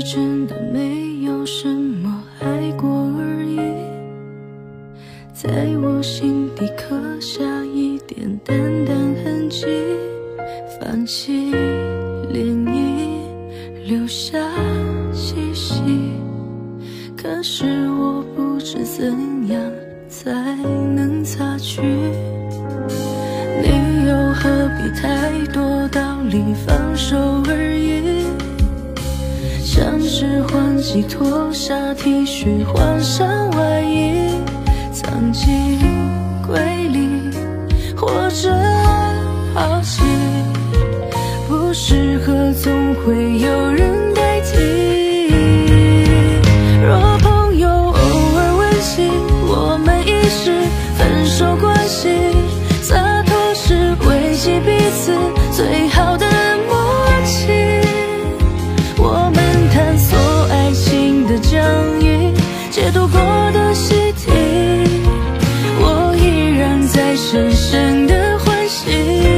真的没有什么爱过而已，在我心底刻下一点淡淡痕迹，泛起涟漪，留下气息。可是我不知怎样才能擦去，你又何必太多道理放手而已，像是换季脱下 T 恤换上外衣，藏进柜里或者抛弃，不适合总会有人代替。若朋友偶尔问起我们已是分手关系，洒脱是维系彼此最好的默契。我们探索爱情的疆域，解读过的习题，我依然在深深的欢喜。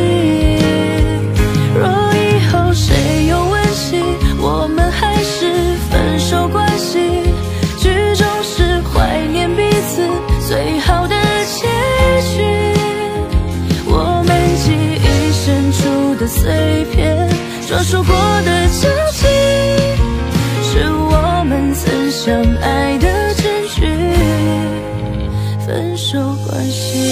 若以后谁又问起我们还是分手关系，剧中是怀念彼此最好的结局。我们记忆深处的碎片，说说过的交集，是我们曾相爱的证据。分手关系，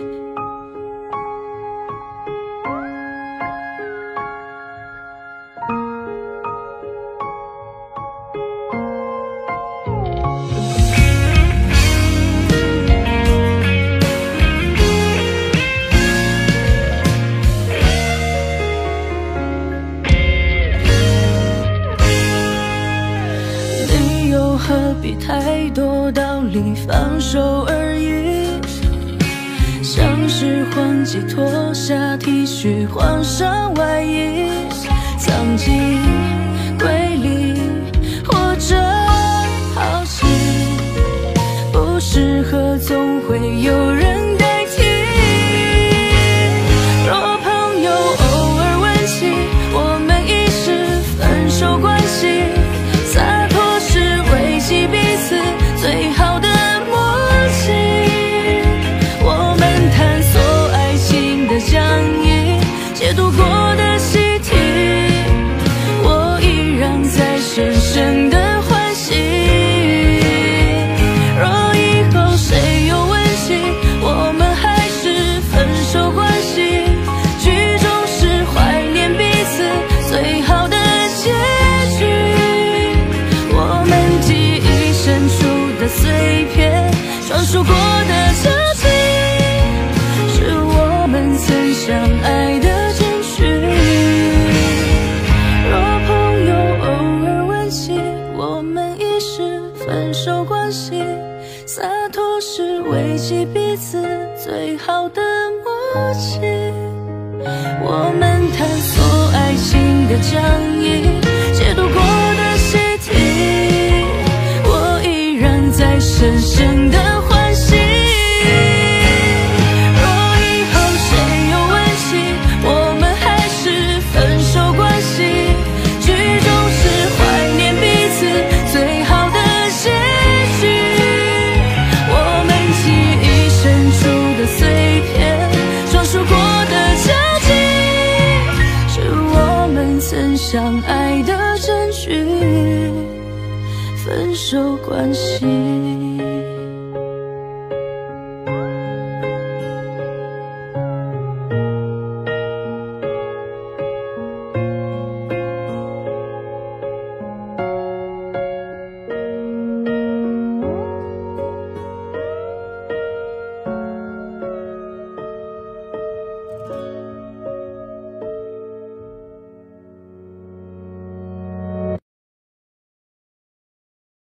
你又何必太多道理放手而已，像是换季脱下 T 恤换上外衣，藏进柜里或者抛弃，不适合总会有人代替。若朋友偶尔问起我们已是分手关系，洒脱是维系彼此最好的默契。我们探索爱情的疆域，解读过的习题，我依然在深深的欢喜。若以后谁又问起我们还是分手关系，剧中是怀念彼此最好的结局。我们记忆深处的碎片，传说过的交集，是我们曾相爱的证据。若朋友偶尔问起我们已是分手关系，洒脱是维系彼此最好的默契。我们探索爱情的疆域，解读过的习题，我依然在深深的欢喜。若以后谁又问起我们还是分手关系，剧中是怀念彼此最好的结局。我们记忆深处的碎片，说说过的交集，是我们曾相爱的证据。分手关系。